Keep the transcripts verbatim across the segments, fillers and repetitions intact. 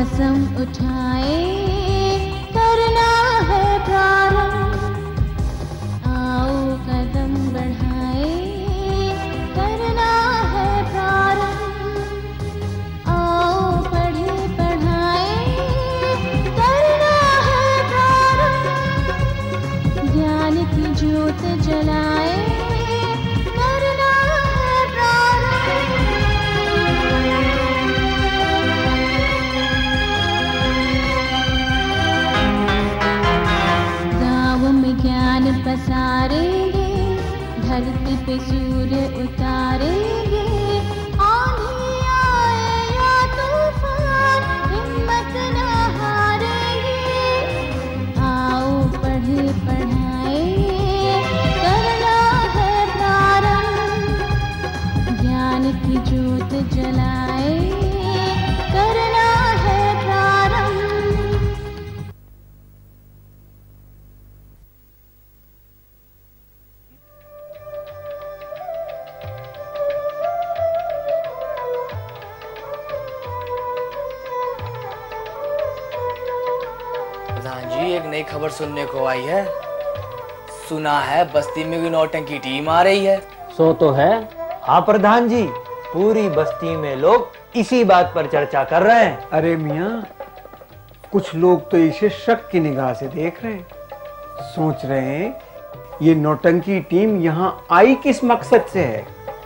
कसम उठाए करना है प्रारंभ, आओ कदम बढ़ाए करना है प्रारंभ, आओ पढ़े पढ़ाए करना है प्रारंभ, ज्ञान की ज्योत जलाए करना है प्रारंभ। गाँव में ज्ञान पसारेंगे, धरती पे सूर्य उतारेंगे, आंधी आए या तूफान हिम्मत न हारेंगे, आओ पढ़े पढ़ाए करना है प्रारंभ, ज्ञान की ज्योत जलाए करना है प्रारंभ। प्रधान जी, एक नई खबर सुनने को आई है। सुना है बस्ती में भी नौटंकी टीम आ रही है। सो तो है। हाँ प्रधान जी, पूरी बस्ती में लोग इसी बात पर चर्चा कर रहे हैं। अरे मियाँ, कुछ लोग तो इसे शक की निगाह से देख रहे हैं, सोच रहे हैं ये नौटंकी टीम यहाँ आई किस मकसद से है।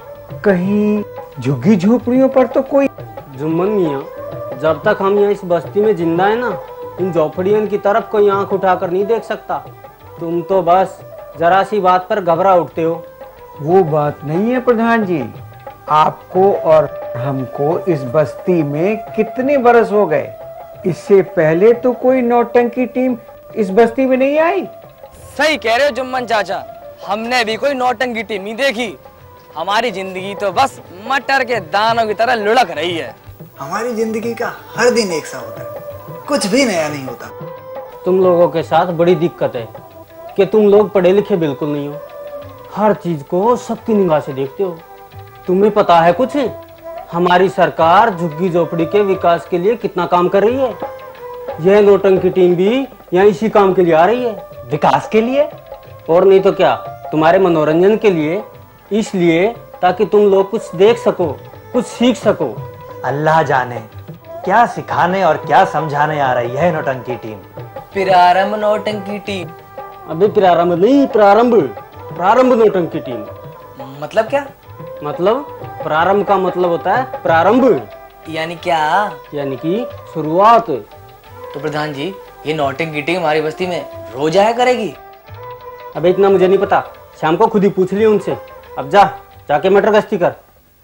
कहीं झुग्गी झोपड़ियों पर तो कोई। जुम्मन मियाँ, जब तक हम यहाँ इस बस्ती में जिंदा है ना, इन झोपड़ियों की तरफ कोई आंख उठाकर नहीं देख सकता। तुम तो बस जरा सी बात पर घबरा उठते हो। वो बात नहीं है प्रधान जी, आपको और हमको इस बस्ती में कितने बरस हो गए, इससे पहले तो कोई नौटंकी टीम इस बस्ती में नहीं आई। सही कह रहे हो जुम्मन चाचा, हमने भी कोई नौटंकी टीम नहीं देखी। हमारी जिंदगी तो बस मटर के दानों की तरह लुढ़क रही है। हमारी जिंदगी का हर दिन एक सा होता है, कुछ भी नया नहीं होता। तुम लोगों के साथ बड़ी दिक्कत है कि तुम लोग पढ़े लिखे बिल्कुल नहीं हो, हर चीज को सबकी निगाह से देखते हो। तुम्हें पता है कुछ, हमारी सरकार झुग्गी झोपड़ी के विकास के लिए कितना काम कर रही है। यह नौटंकी टीम भी यहाँ इसी काम के लिए आ रही है। विकास के लिए? और नहीं तो क्या, तुम्हारे मनोरंजन के लिए, इसलिए ताकि तुम लोग कुछ देख सको, कुछ सीख सको। अल्लाह जाने क्या सिखाने और क्या समझाने आ रही है नौटंकी टीम। प्रारंभ नौटंकी टीम? अभी प्रारंभ नहीं, प्रारंभ प्रारंभ नौटंकी टीम। मतलब क्या? मतलब प्रारंभ का मतलब होता है प्रारंभ, यानी क्या? यानी कि शुरुआत। तो प्रधान जी, ये नौटंकी टीम हमारी बस्ती में रोज आया करेगी? अबे इतना मुझे नहीं पता, शाम को खुद ही पूछ लिया उनसे। अब जा जाके मटर गश्ती कर।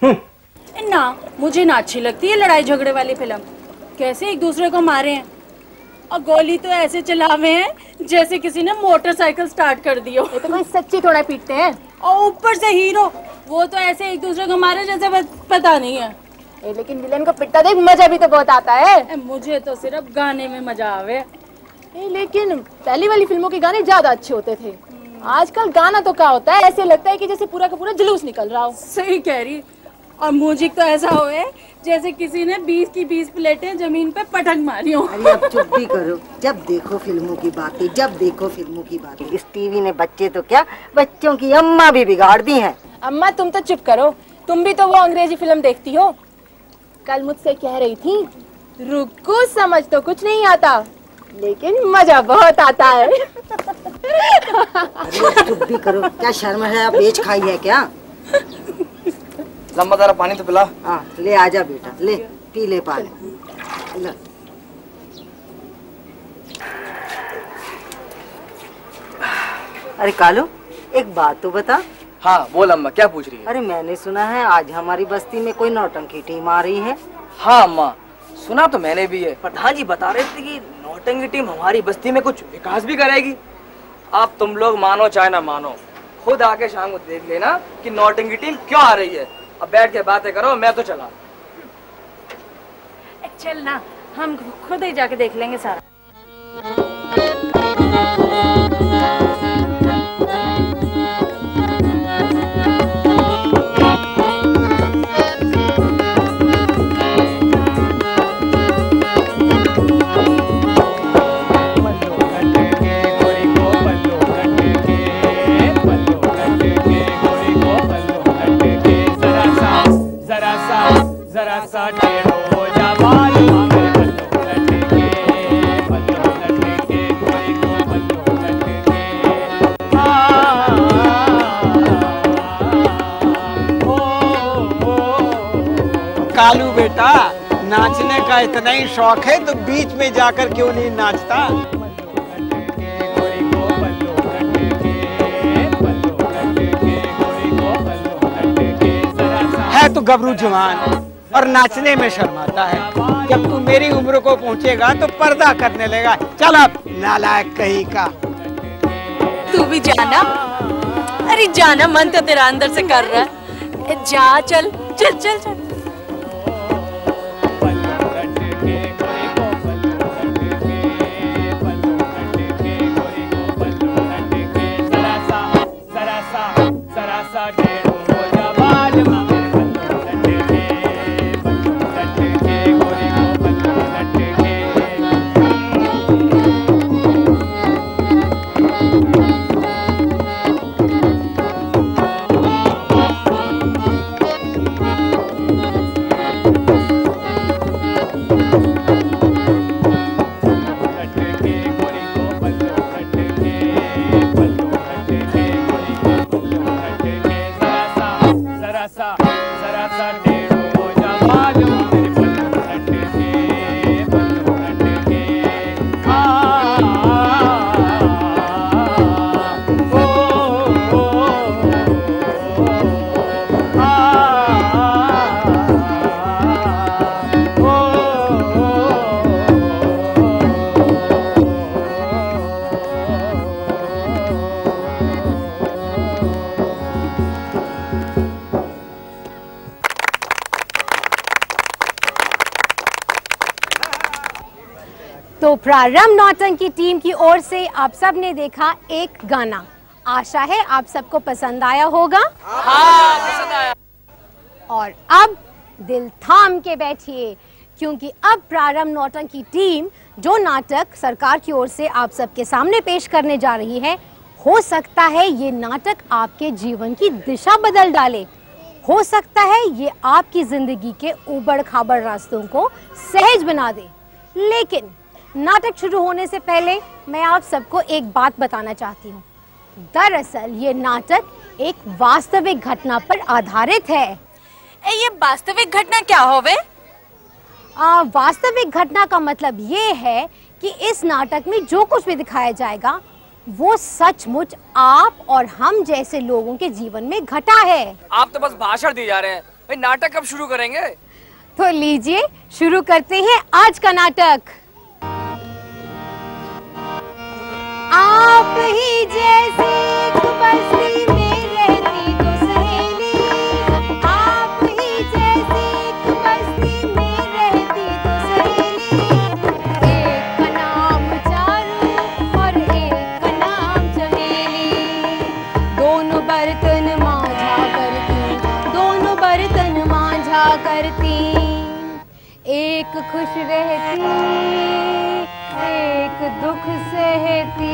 ना, मुझे ना अच्छी लगती है लड़ाई झगड़े वाली फिल्म। कैसे एक दूसरे को मारे हैं, और गोली तो ऐसे चलावे हैं जैसे किसी ने मोटरसाइकिल स्टार्ट कर दी हो। ये तो कोई सच्ची थोड़ा पीटते हैं। और ऊपर से हीरो, वो तो ऐसे एक दूसरे को मारे जैसे पता नहीं है। ए, लेकिन विलन को पिटता देख मजा भी तो बहुत आता है। ए, मुझे तो सिर्फ गाने में मजा आवे। ए, लेकिन पहली वाली फिल्मों के गाने ज्यादा अच्छे होते थे। आजकल गाना तो क्या होता है, ऐसे लगता है कि जैसे पूरा का पूरा जुलूस निकल रहा हो। सही कह रही। और म्यूजिक तो ऐसा होए जैसे किसी ने बीस की बीस प्लेटें जमीन पे पटक मारी हो। अरे अब चुप भी करो, जब देखो फिल्मों की बातें, जब देखो फिल्मों की बातें। इस टीवी ने बच्चे तो क्या, बच्चों की अम्मा भी बिगाड़ दी हैं। अम्मा तुम तो चुप करो, तुम भी तो वो अंग्रेजी फिल्म देखती हो। कल मुझसे कह रही थी, रुको समझ तो कुछ नहीं आता लेकिन मजा बहुत आता है। अरे चुप भी करो, क्या शर्म है, आप बेच खाई है क्या? लंबा तारा पानी तो पिला। हाँ ले आजा बेटा, ले पी ले पानी। ले। अरे कालू, एक बात तो बता। हाँ बोल अम्मा, क्या पूछ रही है? अरे मैंने सुना है आज हमारी बस्ती में कोई नौटंकी टीम आ रही है। हाँ अम्मा, सुना तो मैंने भी है। प्रधान जी बता रहे थे कि नौटंकी टीम हमारी बस्ती में कुछ विकास भी करेगी। आप तुम लोग मानो चाहे ना मानो, खुद आके शाम को देख लेना कि नौटंकी टीम क्यों आ रही है। अब बैठ के बातें करो, मैं तो चला। चल ना, हम खुद ही जाके देख लेंगे सारा। कालू बेटा, नाचने का इतना ही शौक है तो बीच में जाकर क्यों नहीं नाचता? है तो गबरू जवान और नाचने में शर्माता है। जब तू मेरी उम्र को पहुंचेगा तो पर्दा करने लेगा। चल अब, नालायक कहीं का। तू भी जाना, अरे जाना मन तो तेरा अंदर से कर रहा है। जा चल चल चल चल। तो प्रारंभ नौटंकी टीम की ओर से आप सब ने देखा एक गाना। आशा है आप सबको पसंद आया होगा। हाँ, पसंद आया। और अब दिल थाम के बैठिए, क्योंकि अब प्रारंभ नौटंकी टीम जो नाटक सरकार की ओर से आप सबके सामने पेश करने जा रही है, हो सकता है ये नाटक आपके जीवन की दिशा बदल डाले। हो सकता है ये आपकी जिंदगी के उबड़ खाबड़ रास्तों को सहज बना दे। लेकिन नाटक शुरू होने से पहले मैं आप सबको एक बात बताना चाहती हूँ। दरअसल ये नाटक एक वास्तविक घटना पर आधारित है। ए, ये वास्तविक घटना क्या होवे? आ, वास्तविक घटना का मतलब ये है कि इस नाटक में जो कुछ भी दिखाया जाएगा वो सचमुच आप और हम जैसे लोगों के जीवन में घटा है। आप तो बस भाषण दिए जा रहे हैं। भाई नाटक कब शुरू करेंगे? तो लीजिए शुरू करते हैं आज का नाटक। आप ही जैसी एक बस्ती में रहती तो सहेली, आप ही जैसी एक बस्ती में रहती तो सहेली। एक का नाम चारू और एक का नाम चमेली, दोनों बर्तन मांझा करती, दोनों बर्तन मांझा करती। एक खुश रहती एक दुख सहती,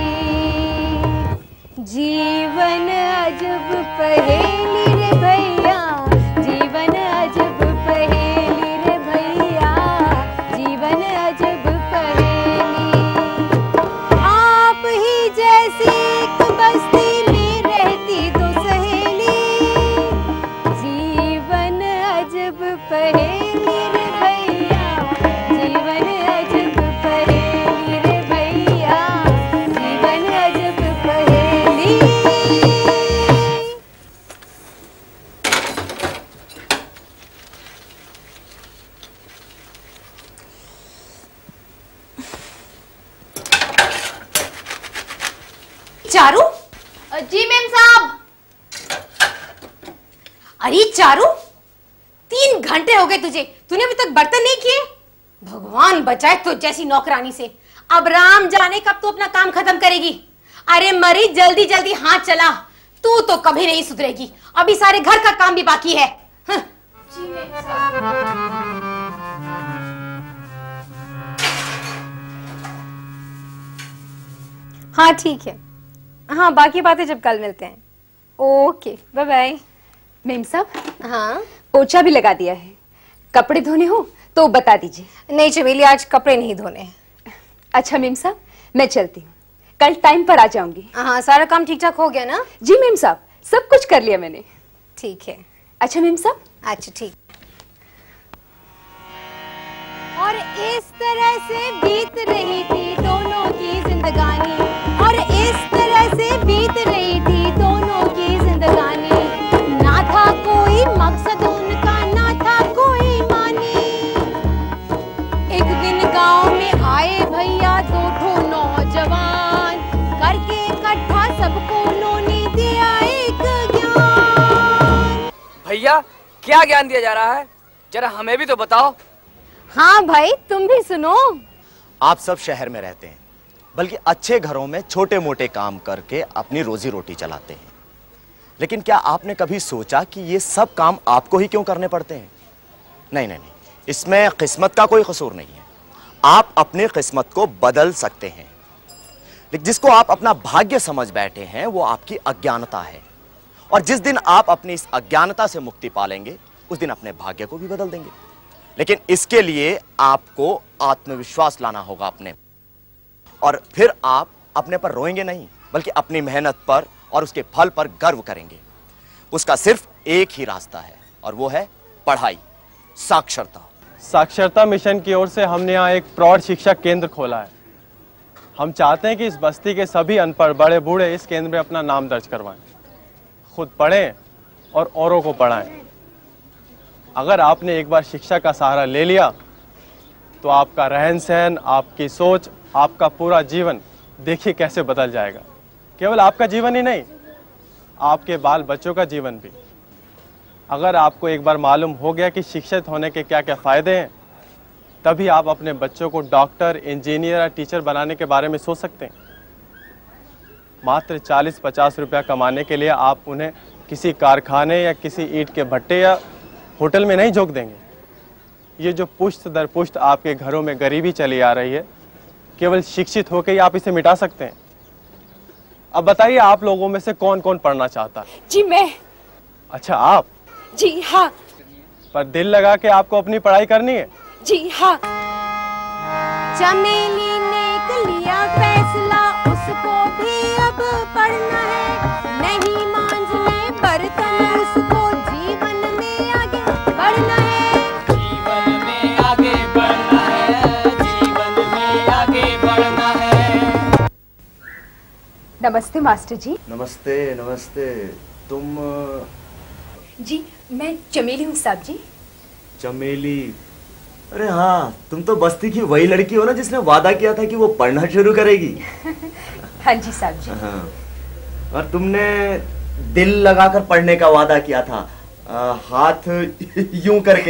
जीवन अजब पहेली रे भैया, जीवन अजब पहेली रे भैया, जीवन अजब पहेली। आप ही जैसी एक बस्ती में रहती तो सहेली, जीवन अजब पहेली रे भैया, जीवन अजब पहेली रे भैया, जीवन अजब पहेली। चारू? जी मैम साहब। अरे चारू, तीन घंटे हो गए तुझे, तूने अभी तक बर्तन नहीं किए। भगवान बचाए तो जैसी नौकरानी से। अब राम जाने कब तू अपना काम खत्म करेगी। अरे मरी, जल्दी जल्दी हाथ चला, तू तो कभी नहीं सुधरेगी। अभी सारे घर का काम भी बाकी है। हाँ। जी मैम साहब। हाँ ठीक है, हाँ बाकी बातें जब कल मिलते हैं। Okay bye bye. मैम साहब, हाँ पोछा भी लगा दिया है, कपड़े धोने हो तो बता दीजिए। नहीं चमेली, आज कपड़े नहीं धोने हैं। अच्छा मैम साहब, मैं चलती हूँ, कल टाइम पर आ जाऊंगी। हाँ सारा काम ठीक ठाक हो गया ना? जी मैम साहब, सब कुछ कर लिया मैंने। ठीक है। अच्छा मैम साहब। अच्छा ठीक। और इस तरह से बीत रही थी दोनों की जिंदगानी, और इस तरह से बीत रही थी दोनों की जिंदगानी। ना था कोई मकसद उनका, ना था कोई मानी। एक दिन गांव में आए भैया दो ठो नौजवान, करके इकट्ठा सबको उन्होंने दिया एक ज्ञान। भैया क्या ज्ञान दिया जा रहा है, जरा हमें भी तो बताओ। हाँ भाई तुम भी सुनो। आप सब शहर में रहते हैं, बल्कि अच्छे घरों में छोटे मोटे काम करके अपनी रोजी रोटी चलाते हैं, लेकिन क्या आपने कभी सोचा कि ये सब काम आपको ही क्यों करने पड़ते हैं? नहीं नहीं नहीं, इसमें किस्मत का कोई कसूर नहीं है। आप अपनी किस्मत को बदल सकते हैं, लेकिन जिसको आप अपना भाग्य समझ बैठे हैं वो आपकी अज्ञानता है। और जिस दिन आप अपनी इस अज्ञानता से मुक्ति पालेंगे उस दिन अपने भाग्य को भी बदल देंगे। लेकिन इसके लिए आपको आत्मविश्वास लाना होगा अपने, और फिर आप अपने पर रोएंगे नहीं, बल्कि अपनी मेहनत पर और उसके फल पर गर्व करेंगे। उसका सिर्फ एक ही रास्ता है, और वो है पढ़ाई, साक्षरता। साक्षरता मिशन की ओर से हमने यहाँ एक प्रौढ़ शिक्षा केंद्र खोला है। हम चाहते हैं कि इस बस्ती के सभी अनपढ़ बड़े बूढ़े इस केंद्र में अपना नाम दर्ज करवाएं, खुद पढ़ें और औरों को पढ़ाएं। अगर आपने एक बार शिक्षा का सहारा ले लिया तो आपका रहन सहन, आपकी सोच, आपका पूरा जीवन देखिए कैसे बदल जाएगा। केवल आपका जीवन ही नहीं, आपके बाल बच्चों का जीवन भी। अगर आपको एक बार मालूम हो गया कि शिक्षित होने के क्या क्या फायदे हैं, तभी आप अपने बच्चों को डॉक्टर, इंजीनियर या टीचर बनाने के बारे में सोच सकते हैं। मात्र चालीस पचास रुपया कमाने के लिए आप उन्हें किसी कारखाने या किसी ईंट के भट्टे या होटल में नहीं झोंक देंगे। ये जो पुश्त दर पुश्त आपके घरों में गरीबी चली आ रही है, केवल शिक्षित होकर ही आप इसे मिटा सकते हैं। अब बताइए, आप लोगों में से कौन कौन पढ़ना चाहता है? जी मैं। अच्छा आप? जी हाँ। पर दिल लगा के आपको अपनी पढ़ाई करनी है? जी हाँ। चमेली ने लिया फैसला, उसको भी अब पढ़ना है। नहीं मांझने बर्तन, उसको जीवन में आगे बढ़ना है। जीवन में आगे बढ़ना है, जीवन में आगे बढ़ना है। नमस्ते मास्टर जी। नमस्ते नमस्ते। तुम? जी मैं चमेली हूँ साहब जी। चमेली? अरे हाँ, तुम तो बस्ती की वही लड़की हो ना जिसने वादा किया था कि वो पढ़ना शुरू करेगी। हाँ जी साहब जी। हाँ। और तुमने दिल लगाकर पढ़ने का वादा किया था, आ, हाथ यूं करके।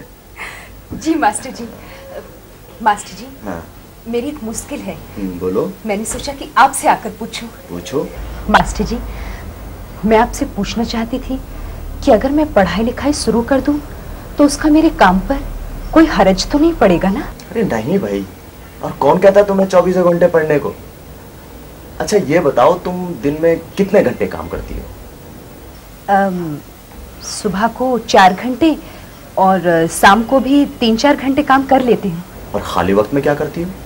जी मास्टर जी। मास्टर जी, हाँ। मेरी एक मुश्किल है। बोलो। मैंने सोचा कि आपसे आकर पूछूं। पूछो। मास्टर जी, मैं आपसे पूछना चाहती थी कि अगर मैं पढ़ाई लिखाई शुरू कर दूं तो उसका मेरे काम पर कोई हर्ज तो नहीं पड़ेगा ना? अरे नहीं भाई, और कौन कहता तुम्हें चौबीसों घंटे पढ़ने को। अच्छा ये बताओ, तुम दिन में कितने घंटे काम करती हो? अम, सुबह को चार घंटे और शाम को भी तीन चार घंटे काम कर लेती हूँ। और खाली वक्त में क्या करती हो?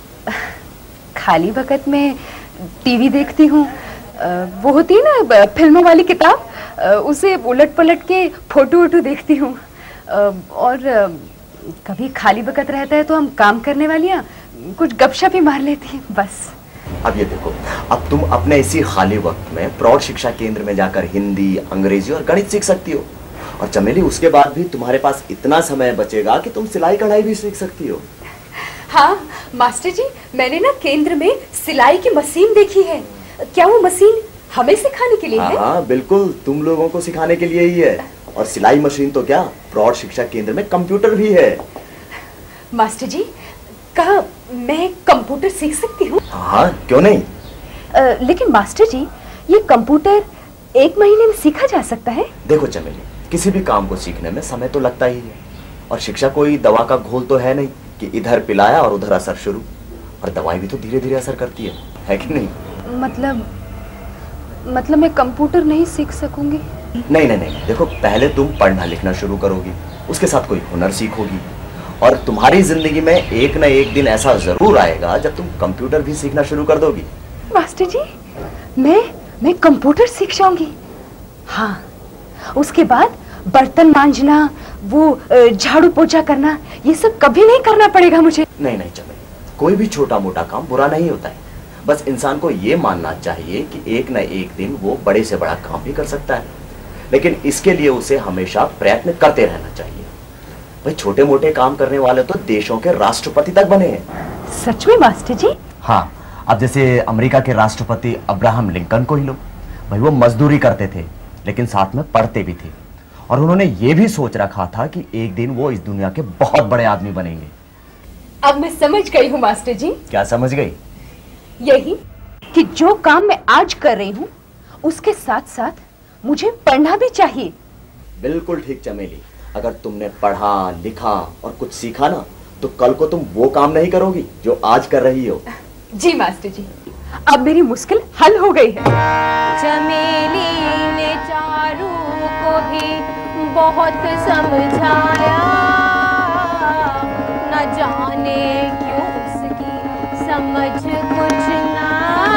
खाली वक्त में टीवी देखती हूँ। वो होती है ना फिल्मों वाली किताब, उसे उलट पलट के फोटो वोटो देखती हूँ। और कभी खाली वक्त रहता है तो हम काम करने वालियाँ कुछ गपशप ही मार लेती हैं, बस। अब ये देखो, अब तुम अपने इसी खाली वक्त में प्रौढ़ शिक्षा केंद्र में जाकर हिंदी, अंग्रेजी और गणित सीख सकती हो। और चमेली, उसके बाद भी तुम्हारे पास इतना समय बचेगा कि तुम सिलाई कढ़ाई भी सीख सकती हो। हाँ मास्टर जी, मैंने ना केंद्र में सिलाई की मशीन देखी है। क्या वो मशीन हमें सिखाने के लिए है? हाँ बिल्कुल, तुम लोगों को सिखाने के लिए ही है। और सिलाई मशीन तो क्या, प्रौढ़ शिक्षा केंद्र में कंप्यूटर भी है। मास्टर जी, कहा मैं कंप्यूटर सीख सकती हूँ? हाँ क्यों नहीं। आ, लेकिन मास्टर जी, ये कंप्यूटर एक महीने में सीखा जा सकता है? देखो चमेली, किसी भी काम को सीखने में समय तो लगता ही है, और शिक्षा कोई दवा का घोल तो है नहीं कि इधर पिलाया और उधर असर शुरू। और दवाई भी तो धीरे धीरे असर करती है, है कि नहीं? मतलब मतलब मैं कंप्यूटर नहीं सीख सकूंगी? नहीं नहीं नहीं, देखो पहले तुम पढ़ना लिखना शुरू करोगी, उसके साथ कोई हुनर सीखोगी, और तुम्हारी जिंदगी में एक न एक दिन ऐसा जरूर आएगा जब तुम कंप्यूटर भी सीखना शुरू कर दोगी। मास्टर जी, मैं मैं कंप्यूटर सीख जाऊंगी। हाँ, उसके बाद बर्तन मांजना, वो अ, झाड़ू पोछा करना, ये सब कभी नहीं करना पड़ेगा मुझे। नहीं नहीं चमेली, कोई भी छोटा मोटा काम बुरा नहीं होता है। बस इंसान को ये मानना चाहिए कि एक न एक दिन वो बड़े से बड़ा काम भी कर सकता है, लेकिन इसके लिए उसे हमेशा प्रयत्न करते रहना चाहिए। भाई छोटे मोटे काम करने वाले तो देशों के राष्ट्रपति तक बने हैं। सच में मास्टर जी? हाँ, अब जैसे अमेरिका के राष्ट्रपति अब्राहम लिंकन को ही लो। भाई वो मजदूरी करते थे लेकिन साथ में पढ़ते भी थे, और उन्होंने ये भी सोच रखा था कि एक दिन वो इस दुनिया के बहुत बड़े आदमी बनेंगे। अब मैं समझ गई हूँ मास्टर जी। क्या समझ गई? यही कि जो काम मैं आज कर रही हूँ उसके साथ साथ मुझे पढ़ना भी चाहिए। बिल्कुल ठीक चमेली, अगर तुमने पढ़ा लिखा और कुछ सीखा ना तो कल को तुम वो काम नहीं करोगी जो आज कर रही हो। जी मास्टर जी, अब मेरी मुश्किल हल हो गई है। चमेली ने चारू को भी बहुत समझाया, न जाने क्यों उसकी समझ कुछ ना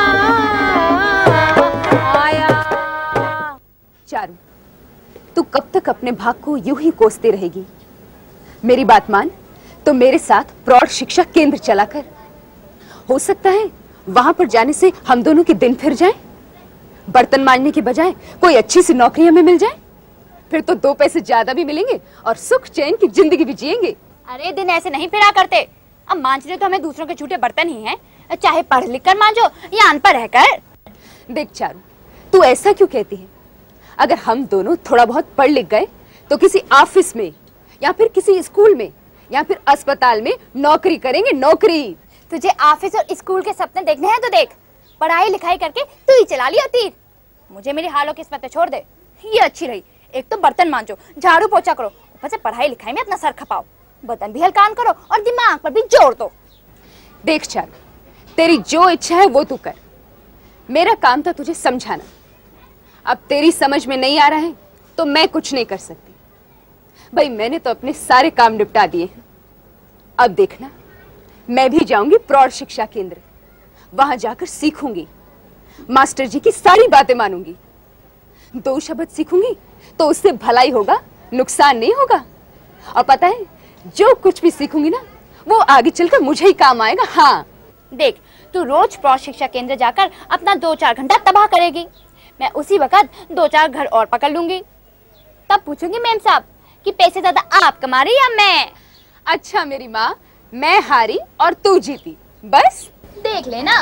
आया। चारू, तू कब तक अपने भाग को यूं ही कोसते रहेगी? मेरी बात मान तो मेरे साथ प्रौढ़ शिक्षा केंद्र चला कर। हो सकता है वहां पर जाने से हम दोनों के दिन फिर जाएं, बर्तन मांजने के बजाय कोई अच्छी सी नौकरी हमें मिल जाए, फिर तो दो पैसे ज्यादा भी मिलेंगे और सुख चैन की जिंदगी भी जिएंगे। अरे दिन ऐसे नहीं फिरा करते, अब मांझने तो हमें दूसरों के झूठे बर्तन ही हैं, चाहे पढ़ लिख कर मांझो या अनपढ़ रहकर। देख चारू, तू ऐसा क्यों कहती है? अगर हम दोनों थोड़ा बहुत पढ़ लिख गए तो किसी ऑफिस में या फिर किसी स्कूल में या फिर अस्पताल में नौकरी करेंगे। नौकरी? तुझे ऑफिस और स्कूल के सपने देखने हैं तो देख, पढ़ाई लिखाई करके तू ही चला लिया तीर। मुझे मेरी हालों की किस्मत छोड़ दे, ये अच्छी रही। एक तो बर्तन मांजो, झाड़ू पोछा करो, ऊपर से पढ़ाई लिखाई में अपना सर खपाओ, बदन भी हल्कान करो और दिमाग पर भी जोर दो। देख चारू, तेरी जो इच्छा है वो तू कर, मेरा काम था तुझे समझाना। अब तेरी समझ में नहीं आ रहा है तो मैं कुछ नहीं कर सकती। भाई मैंने तो अपने सारे काम निपटा दिए हैं। अब देखना, मैं भी जाऊंगी प्रौढ़ शिक्षा केंद्र, वहां जाकर सीखूंगी, मास्टर जी की सारी बातें मानूंगी, दो शब्द सीखूंगी तो उससे भलाई होगा, नुकसान नहीं होगा। और पता है, जो कुछ भी सीखूंगी ना वो आगे चलकर मुझे ही काम आएगा। हाँ देख, तू रोज प्रौढ़ शिक्षा केंद्र जाकर अपना दो चार घंटा तबाह करेगी, मैं उसी वक्त दो चार घर और पकड़ लूंगी, तब पूछूंगी मैम साहब कि पैसे ज्यादा आप कमा रही या मैं। अच्छा मेरी माँ, मैं हारी और तू जीती, बस देख लेना।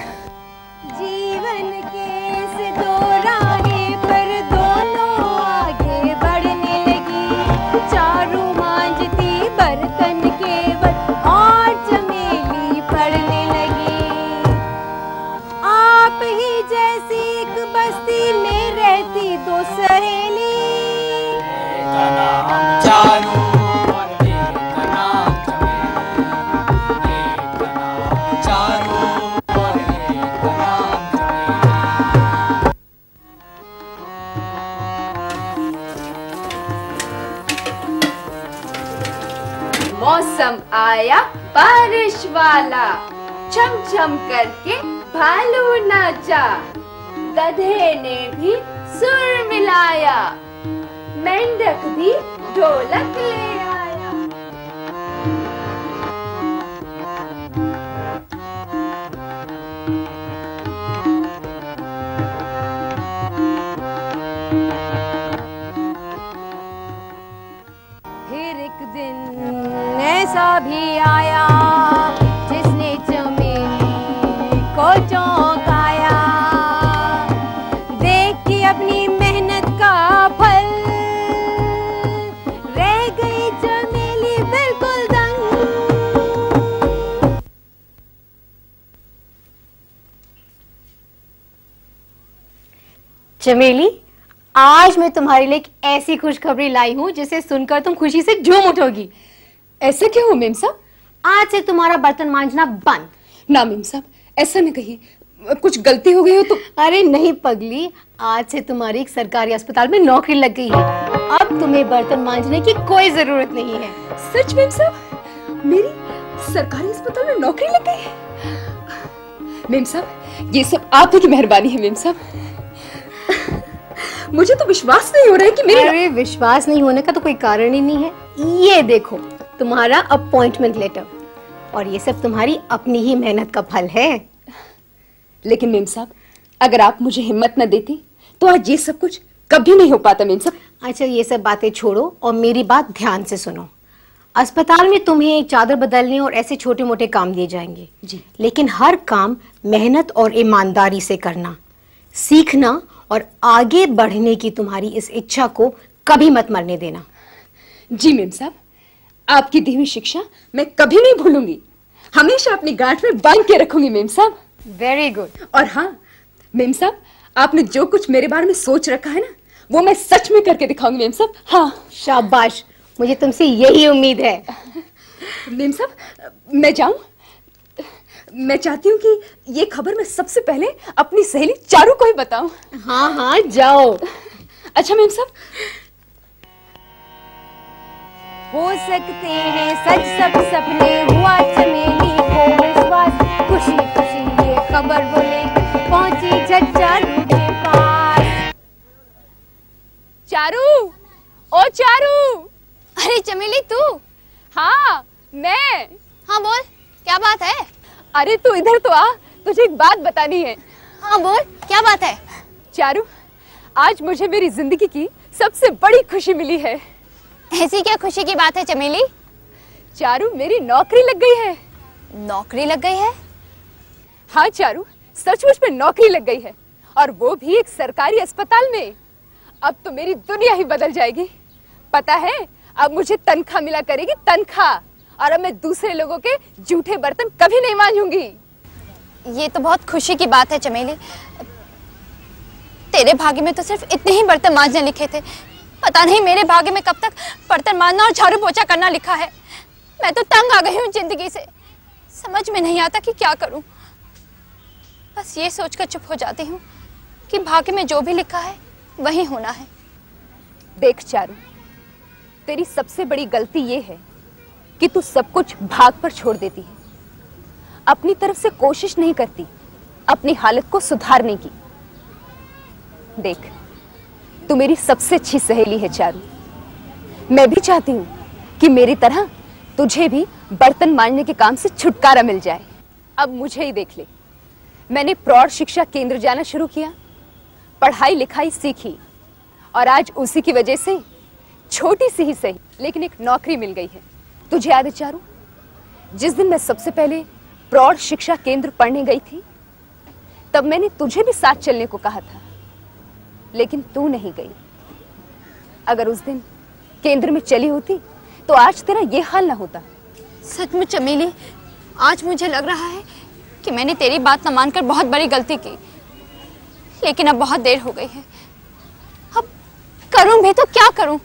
जीवन के इस दो राहें पर दोनों आगे बढ़ने लगी, चारू मांझती बर्तन केवल और चमेली पढ़ने लगी। आप ही जैसी एक बस्ती में रहती दो सहेली, चारू मौसम आया बारिश वाला, चम चम करके भालू नाचा, गधे ने भी सुर मिलाया, मेंढक भी ढोलक ले आया। फिर एक दिन ऐसा भी आया जिसने चमेली को चौंकाया, देख के अपनी मेहनत का फल रह गई चमेली बिल्कुल दंग। चमेली, आज मैं तुम्हारे लिए एक ऐसी खुशखबरी लाई हूँ जिसे सुनकर तुम खुशी से झूम उठोगी। ऐसा क्या हो मेम साहब? आज से तुम्हारा बर्तन मांजना बंद। ना मेम साहब, ऐसा न कहिए, कुछ गलती हो गई हो तो। अरे नहीं पगली, आज से तुम्हारी एक सरकारी अस्पताल में नौकरी लग गई है, अब तुम्हें बर्तन मांजने की कोई जरूरत नहीं है। सच मेम साहब, मेरी सरकारी अस्पताल में नौकरी लग गई है? मेम साहब, ये सब आप ही की मेहरबानी है मेम साहब। मुझे तो विश्वास नहीं हो रहा है कि मेरे अरे विश्वास नहीं होने का तो कोई कारण ही नहीं है। ये देखो तुम्हारा अपॉइंटमेंट लेटर, और ये सब तुम्हारी अपनी ही मेहनत का फल है। लेकिन मेम साहब, अगर आप मुझे हिम्मत न देती तो आज ये सब कुछ कभी नहीं हो पाता मेम साहब। अच्छा ये सब बातें छोड़ो और मेरी बात ध्यान से सुनो। अस्पताल में तुम्हें चादर बदलने और ऐसे छोटे मोटे काम दिए जाएंगे जी, लेकिन हर काम मेहनत और ईमानदारी से करना, सीखना और आगे बढ़ने की तुम्हारी इस इच्छा को कभी मत मरने देना। जी मेम साहब, आपकी दी हुई शिक्षा मैं कभी नहीं भूलूंगी, हमेशा अपनी गांठ में बांध के रखूंगी मेम साहब। Very good. और हाँ मेम साहब, आपने जो कुछ मेरे बारे में सोच रखा है ना, वो मैं सच में करके दिखाऊंगी मेम साहब। हाँ शाबाश, मुझे तुमसे यही उम्मीद है। मेम साहब मैं जाऊं? मैं चाहती हूँ कि ये खबर मैं सबसे पहले अपनी सहेली चारू को ही बताऊं। हाँ हाँ जाओ। अच्छा मेम साहब। हो सकते हैं सच सब सपने, हुआ चमेली को विश्वास, खुशी खुशी ये खबर बोले पहुंची झट चारू के पास। चारू, ओ चारू। अरे चमेली तू? हाँ मैं। हाँ बोल, क्या बात है? अरे तू इधर तो आ, तुझे एक बात बतानी है। हाँ बोल, क्या बात है? चारू, आज मुझे मेरी जिंदगी की सबसे बड़ी खुशी मिली है। ऐसी क्या खुशी की बात है चमेली? चारू, मेरी नौकरी लग गई है। नौकरी लग गई है? हाँ चारू, सचमुच में नौकरी लग गई है, और वो भी एक सरकारी अस्पताल में। अब तो मेरी दुनिया ही बदल जाएगी। पता है, अब मुझे तनख्वाह मिला करेगी, तनख्वाह, और अब मैं दूसरे लोगों के जूठे बर्तन कभी नहीं मांजूंगी। ये तो बहुत खुशी की बात है चमेली। तेरे भाग्य में तो सिर्फ इतने ही बर्तन मांजने लिखे थे, पता नहीं मेरे भाग्य में कब तक बर्तन मांजना और झाड़ू पोछा करना लिखा है। मैं तो तंग आ गई हूँ जिंदगी से, समझ में नहीं आता कि क्या करूं। बस ये सोचकर चुप हो जाती हूँ कि भाग्य में जो भी लिखा है वही होना है। देख चारू, तेरी सबसे बड़ी गलती ये है कि तू सब कुछ भाग पर छोड़ देती है, अपनी तरफ से कोशिश नहीं करती अपनी हालत को सुधारने की। देख, तू मेरी सबसे अच्छी सहेली है चारू। मैं भी चाहती हूँ कि मेरी तरह तुझे भी बर्तन मांजने के काम से छुटकारा मिल जाए। अब मुझे ही देख ले, मैंने प्रौढ़ शिक्षा केंद्र जाना शुरू किया, पढ़ाई लिखाई सीखी, और आज उसी की वजह से छोटी सी ही सही लेकिन एक नौकरी मिल गई है। तुझे याद है चारू, जिस दिन मैं सबसे पहले प्रौढ़ शिक्षा केंद्र पढ़ने गई थी, तब मैंने तुझे भी साथ चलने को कहा था, लेकिन तू नहीं गई। अगर उस दिन केंद्र में चली होती तो आज तेरा ये हाल ना होता। सचमुच चमेली, आज मुझे लग रहा है कि मैंने तेरी बात न मानकर बहुत बड़ी गलती की, लेकिन अब बहुत देर हो गई है। अब करूं भी तो क्या करूं?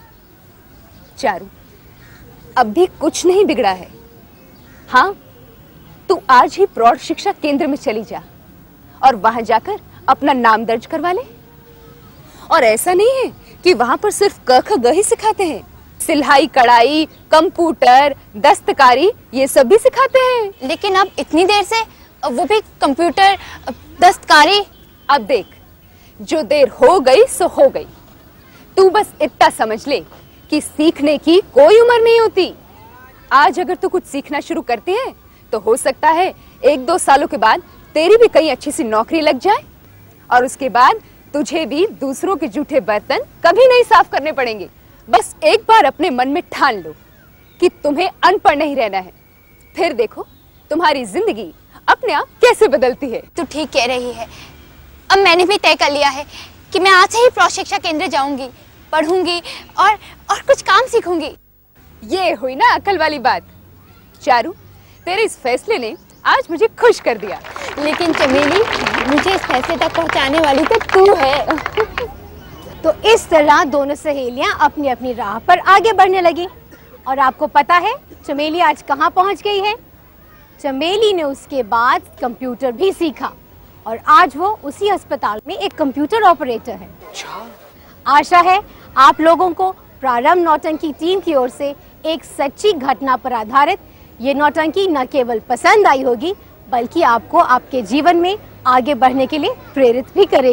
चारू, अब भी कुछ नहीं बिगड़ा है। हाँ, तू आज ही प्रौढ़ शिक्षा केंद्र में चली जा और वहां जाकर अपना नाम दर्ज करवा ले। और ऐसा नहीं है कि वहां पर सिर्फ क ख ग ही सिखाते हैं, सिलाई कढ़ाई, कंप्यूटर, दस्तकारी, ये सब भी सिखाते हैं। लेकिन अब इतनी देर से, वो भी कंप्यूटर, दस्तकारी। अब देख, जो देर हो गई सो हो गई। तू बस इतना समझ ले कि सीखने की कोई उम्र नहीं होती। आज अगर तू कुछ सीखना शुरू करती है तो हो सकता है एक दो सालों के बाद तेरी भी कहीं अच्छी सी नौकरी लग जाए, और उसके बाद तुझे भी दूसरों के जूठे बर्तन कभी नहीं साफ करने पड़ेंगे। बस एक बार अपने मन में ठान लो कि तुम्हें अनपढ़ नहीं रहना है, फिर देखो तुम्हारी जिंदगी अपने आप कैसे बदलती है। तू ठीक कह रही है। अब मैंने भी तय कर लिया है कि मैं आज से ही प्रौढ़ शिक्षा केंद्र जाऊंगी, पढ़ूंगी और और कुछ काम सीखूंगी। ये हुई ना अकल वाली बात। चारू, तेरे इस फैसले ने आज मुझे खुश कर दिया। लेकिन चमेली, मुझे इस फैसले तक पहुंचाने वाली तो तू है। तो इस तरह दोनों सहेलियां अपनी अपनी राह पर आगे बढ़ने लगी। और आपको पता है चमेली आज कहाँ पहुंच गई है? चमेली ने उसके बाद कंप्यूटर भी सीखा और आज वो उसी अस्पताल में एक कंप्यूटर ऑपरेटर है। आशा है आप लोगों को प्रारंभ नौटंकी टीम की ओर से एक सच्ची घटना पर आधारित ये नौटंकी न केवल पसंद आई होगी, बल्कि आपको आपके जीवन में आगे बढ़ने के लिए प्रेरित भी करेगी।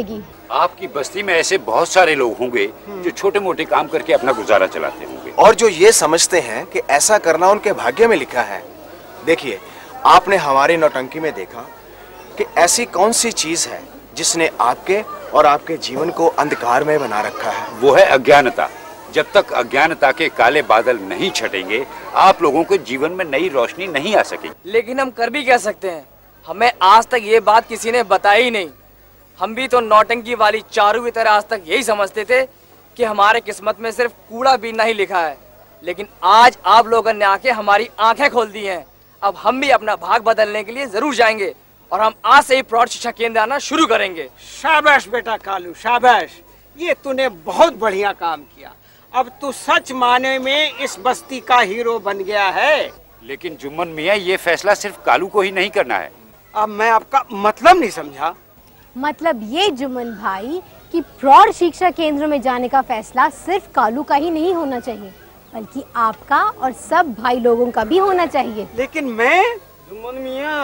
आपकी बस्ती में ऐसे बहुत सारे लोग होंगे जो छोटे मोटे काम करके अपना गुजारा चलाते होंगे, और जो ये समझते हैं कि ऐसा करना उनके भाग्य में लिखा है। देखिए, आपने हमारी नौटंकी में देखा कि ऐसी कौन सी चीज है जिसने आपके और आपके जीवन को अंधकार में बना रखा है। वो है अज्ञानता। जब तक अज्ञानता के काले बादल नहीं छटेंगे, आप लोगों को जीवन में नई रोशनी नहीं आ सकेगी। लेकिन हम कर भी क्या सकते हैं? हमें आज तक ये बात किसी ने बताई ही नहीं। हम भी तो नौटंकी वाली चारू की तरह आज तक यही समझते थे कि हमारे किस्मत में सिर्फ कूड़ा बीनना ही लिखा है। लेकिन आज आप लोगों ने आके हमारी आंखें खोल दी हैं। अब हम भी अपना भाग बदलने के लिए जरूर जाएंगे और हम आज से ही प्रौढ़ शिक्षा केंद्र आना शुरू करेंगे। शाबाश बेटा कालू, शाबाश। ये तूने बहुत बढ़िया काम किया। अब तू सच माने में इस बस्ती का हीरो बन गया है। लेकिन जुम्मन मियाँ, ये फैसला सिर्फ कालू को ही नहीं करना है। अब मैं आपका मतलब नहीं समझा। मतलब ये जुम्मन भाई कि प्रौढ़ शिक्षा केंद्र में जाने का फैसला सिर्फ कालू का ही नहीं होना चाहिए, बल्कि आपका और सब भाई लोगों का भी होना चाहिए। लेकिन मैं जुम्मन मियाँ,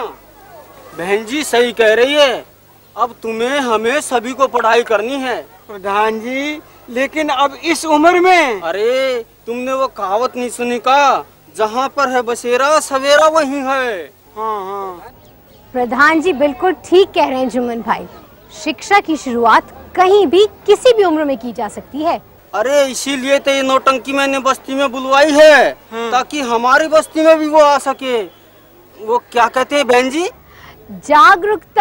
बहन जी सही कह रही है। अब तुम्हें हमें सभी को पढ़ाई करनी है। प्रधान जी, लेकिन अब इस उम्र में। अरे तुमने वो कहावत नहीं सुनी का, जहाँ पर है बसेरा सवेरा वहीं है। हाँ हाँ प्रधान जी बिल्कुल ठीक कह रहे हैं जुम्मन भाई। शिक्षा की शुरुआत कहीं भी किसी भी उम्र में की जा सकती है। अरे इसीलिए तो ये नौटंकी मैंने बस्ती में बुलवाई है, ताकि हमारी बस्ती में भी वो आ सके। वो क्या कहते हैं बहन जी? जागरूकता।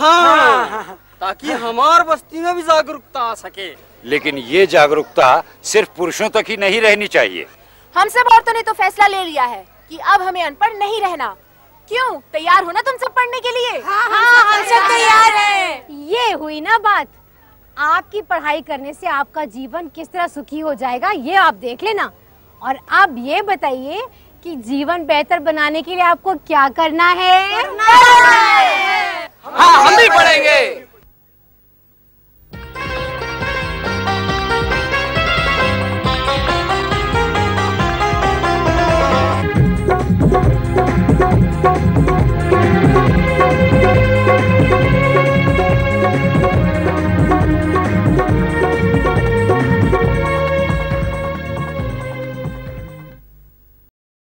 हाँ, ताकि हमार बस्ती में भी जागरूकता आ सके। लेकिन ये जागरूकता सिर्फ पुरुषों तक ही नहीं रहनी चाहिए। हम सब औरतों ने तो फैसला ले लिया है कि अब हमें अनपढ़ नहीं रहना। क्यों, तैयार हो ना तुम सब पढ़ने के लिए? हाँ, हाँ, हम सब तैयार हैं। ये हुई ना बात। आपकी पढ़ाई करने से आपका जीवन किस तरह सुखी हो जाएगा ये आप देख लेना। और अब ये बताइए कि जीवन बेहतर बनाने के लिए आपको क्या करना है? हाँ, हम भी पढ़ेंगे।